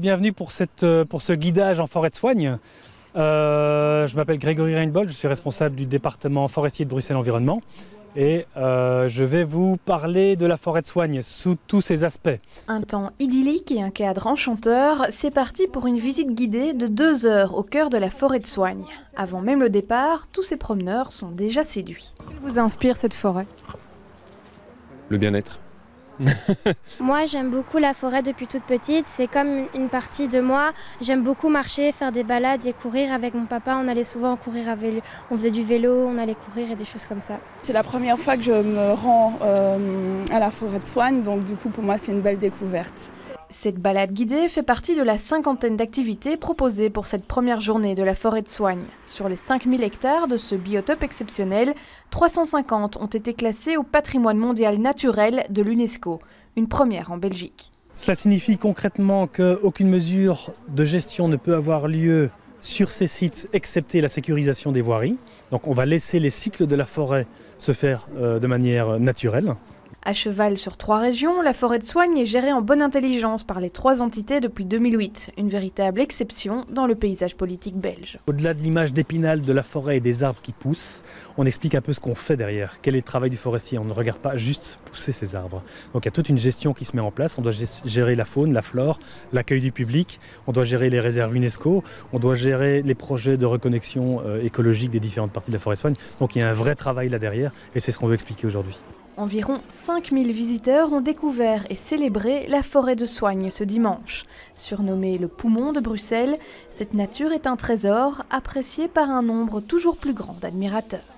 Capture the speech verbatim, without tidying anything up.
Bienvenue pour, cette, pour ce guidage en forêt de soigne. Euh, je m'appelle Grégory Reinbold, je suis responsable du département forestier de Bruxelles Environnement et euh, je vais vous parler de la forêt de soigne sous tous ses aspects. Un temps idyllique et un cadre enchanteur, c'est parti pour une visite guidée de deux heures au cœur de la forêt de soigne. Avant même le départ, tous ces promeneurs sont déjà séduits. Qu'est-ce qui vous inspire cette forêt? Le bien-être. Moi, j'aime beaucoup la forêt depuis toute petite. C'est comme une partie de moi. J'aime beaucoup marcher, faire des balades et courir. Avec mon papa, on allait souvent courir à vélo. On faisait du vélo, on allait courir et des choses comme ça. C'est la première fois que je me rends euh, à la forêt de soigne, donc du coup pour moi c'est une belle découverte. Cette balade guidée fait partie de la cinquantaine d'activités proposées pour cette première journée de la forêt de soigne. Sur les cinq mille hectares de ce biotope exceptionnel, trois cent cinquante ont été classés au patrimoine mondial naturel de l'UNESCO, une première en Belgique. Cela signifie concrètement qu'aucune mesure de gestion ne peut avoir lieu sur ces sites, excepté la sécurisation des voiries. Donc on va laisser les cycles de la forêt se faire euh, de manière naturelle. À cheval sur trois régions, la forêt de soigne est gérée en bonne intelligence par les trois entités depuis deux mille huit, une véritable exception dans le paysage politique belge. Au-delà de l'image d'épinal de la forêt et des arbres qui poussent, on explique un peu ce qu'on fait derrière, quel est le travail du forestier. On ne regarde pas juste pousser ces arbres. Donc il y a toute une gestion qui se met en place, on doit gérer la faune, la flore, l'accueil du public, on doit gérer les réserves UNESCO, on doit gérer les projets de reconnexion euh, écologique des différentes parties de la forêt de soigne. Donc il y a un vrai travail là derrière et c'est ce qu'on veut expliquer aujourd'hui. Environ cinq mille visiteurs ont découvert et célébré la forêt de soigne ce dimanche. Surnommée le poumon de Bruxelles, cette nature est un trésor apprécié par un nombre toujours plus grand d'admirateurs.